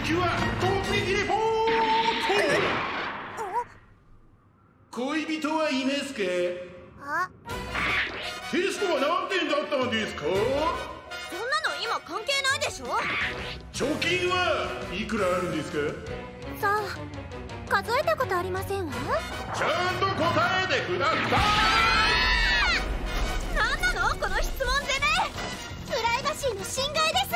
キュア突撃レポート。恋人はいますか？テストは何点だったんですか？ そんなの今関係ないでしょ。 貯金はいくらあるんですか？ さあ、数えたことありませんわ。 ちゃんと答えてください。 何なのこの質問攻め。プライバシーの侵害